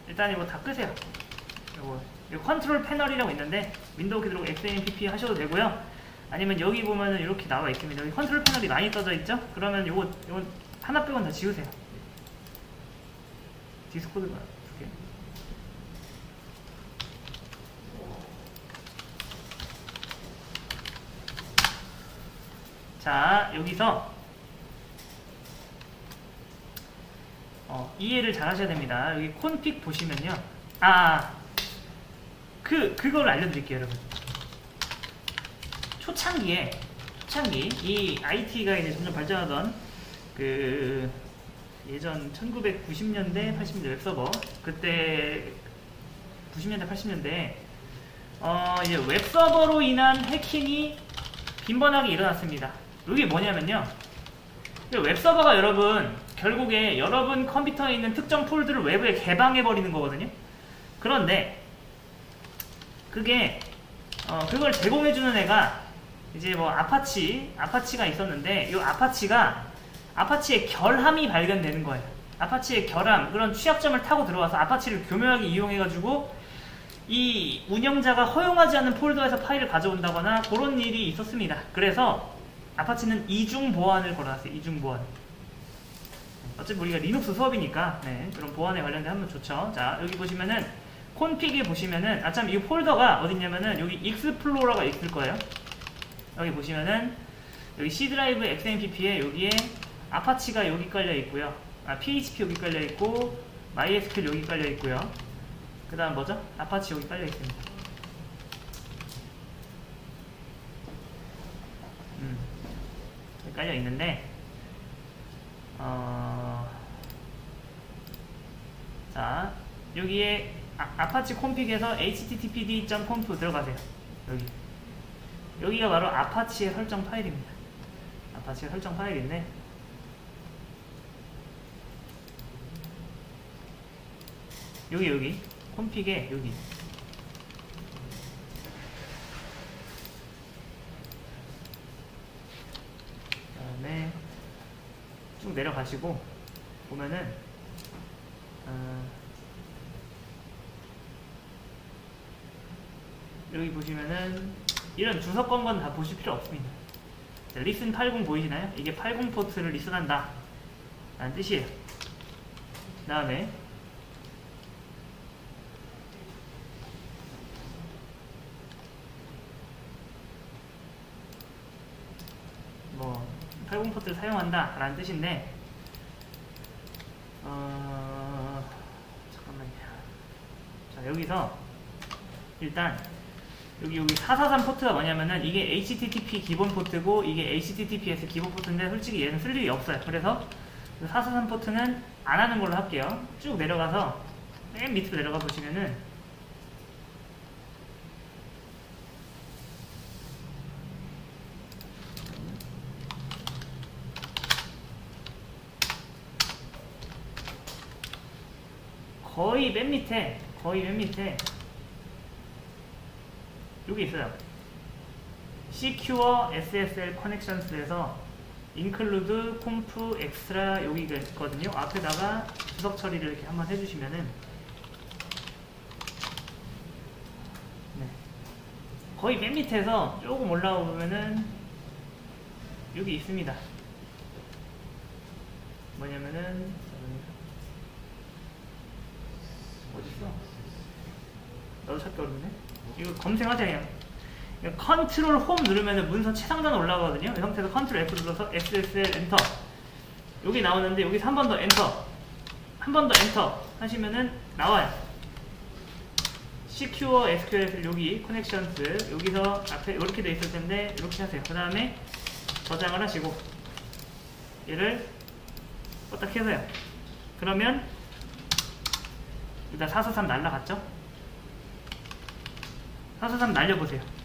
일단 이거 다 끄세요. 이거 컨트롤 패널이라고 있는데 윈도우 키 누르고 XAMPP 하셔도 되고요. 아니면 여기 보면은 이렇게 나와 있습니다. 여기 컨트롤 패널이 많이 떠져 있죠? 그러면 이거 하나 빼고는 다 지우세요. 디스코드가 두 개. 자, 여기서 이해를 잘 하셔야 됩니다. 여기 콘픽 보시면요. 그걸 알려드릴게요, 여러분. 초창기 이 IT가 이제 점점 발전하던 그 예전 1990년대 80년대 웹서버, 그때 90년대 80년대 이제 웹서버로 인한 해킹이 빈번하게 일어났습니다. 이게 뭐냐면요, 웹서버가 여러분 결국에 여러분 컴퓨터에 있는 특정 폴드를 외부에 개방해 버리는 거거든요. 그런데 그걸 제공해주는 애가 이제 뭐 아파치가 있었는데, 이 아파치의 결함이 발견되는 거예요. 아파치의 결함, 그런 취약점을 타고 들어와서 아파치를 교묘하게 이용해가지고 이 운영자가 허용하지 않는 폴더에서 파일을 가져온다거나 그런 일이 있었습니다. 그래서 아파치는 이중 보안을 걸어놨어요. 이중 보안. 어차피 우리가 리눅스 수업이니까 그런 보안에 관련된 하면 좋죠. 자, 여기 보시면은 콘픽에 보시면은 참 이 폴더가 어딨냐면은 여기 익스플로러가 있을 거예요. 여기 보시면은 여기 C 드라이브 XMPP에 여기에 아파치가 여기 깔려 있고요. PHP 여기 깔려 있고 MySQL 여기 깔려 있고요. 그 다음 뭐죠? 아파치 여기 깔려 있습니다. 여기 깔려 있는데 자, 여기에 아파치 콘픽에서 httpd.conf 들어가세요. 여기가 바로 아파치의 설정 파일입니다. 아파치의 설정 파일인데, 여기 콘픽에 여기 그다음에 쭉 내려가시고 보면은 여기 보시면은 이런 주석권 건 다 보실 필요 없습니다. 자, listen 80 보이시나요? 이게 80 포트를 리슨한다 라는 뜻이에요. 그 다음에 뭐 80 포트를 사용한다 라는 뜻인데, 잠깐만요. 자, 여기서 일단 여기 443 포트가 뭐냐면은 이게 HTTP 기본 포트고 이게 HTTPS 기본 포트인데 솔직히 얘는 쓸 일이 없어요. 그래서 443 포트는 안 하는 걸로 할게요. 쭉 내려가서 맨 밑으로 내려가 보시면은 거의 맨 밑에 여기 있어요. Secure SSL Connections에서 include conf extra 여기가 있거든요. 앞에다가 주석 처리를 이렇게 한번 해주시면은 거의 맨 밑에서 조금 올라오면은 여기 있습니다. 뭐냐면은 어딨어? 나도 찾기 어렵네. 이거 검색하세요. 컨트롤 홈 누르면 문서 최상단 올라가거든요. 이 상태에서 컨트롤 F 눌러서 SSL 엔터. 여기 나오는데 여기서 한 번 더 엔터. 한 번 더 엔터 하시면은 나와요. Secure SQL 여기 Connections 여기서 앞에 이렇게 돼 있을 텐데 이렇게 하세요. 그 다음에 저장을 하시고 얘를 껐다 켜세요. 그러면 일단 443 날라갔죠? 443 날려보세요.